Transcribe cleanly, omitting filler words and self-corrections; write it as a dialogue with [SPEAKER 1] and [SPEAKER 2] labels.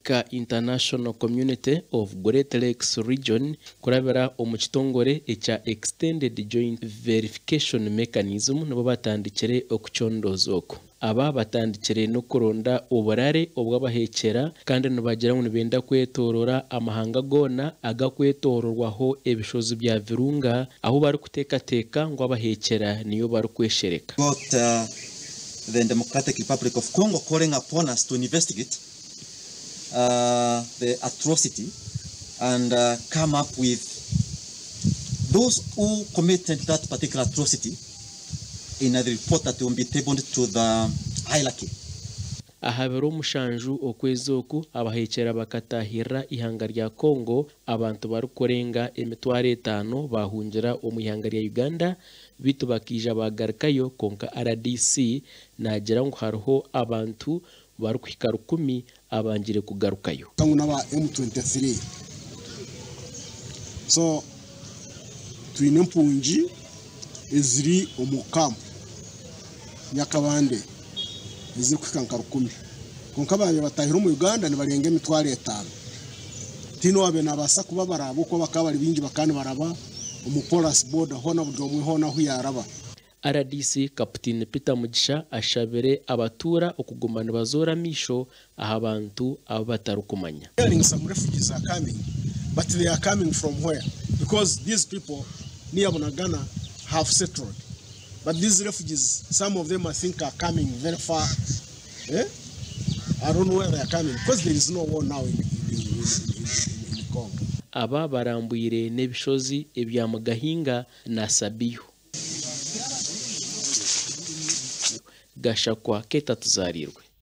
[SPEAKER 1] ka International Community of Great Lakes Region kurabera omukitongore echa Extended Joint Verification Mechanism nabo batandikire okuchondozo oko aba batandikire no kuronda oburare obwabahekera kandi nibagira ngo nibenda kwetorora amahanga gona agakwetororwaho ebishozi bya Virunga aho bari kutekateka ngo abahekera niyo bari kweshereka.
[SPEAKER 2] The Democratic Republic of Congo calling upon us to investigate the atrocity and come up with those who committed that particular atrocity in a report that will be tabled to the hierarchy.
[SPEAKER 1] Ahabero mushanju okwezoku abahekera bakatahira ihanga rya Congo abantu barukorenga emitware 5 bahungira omuyanga rya Uganda bitu bakija bagarkayo konka RDC nagira ngo hariho abantu barukwika 10 abangire kugarukayo
[SPEAKER 3] tangu naba M23 so twine mpunji eziri omukampu nyakabande izi kwikankara 10 konka baye batahira mu Uganda ni barenge emitware 5 tino abe nabasa kuba barabo ko bakabari bingi bakani baraba umupolice border hona budyo mwihona hu yaraba.
[SPEAKER 1] RDC Captain Peter Mugisha ashabere abatura okugumana bazora misho ahabantu abatarukumanya.
[SPEAKER 3] Some refugees are coming, but they are coming from where? Because these people near Bunagana have settled. But these refugees, some of them I think are coming very far. I don't know where they are coming because there is no war now in Congo.
[SPEAKER 1] Aba barambuyire nebishozi ebya Mugahinga na Sabihu. Gashakwa Keta Tuzarirwe.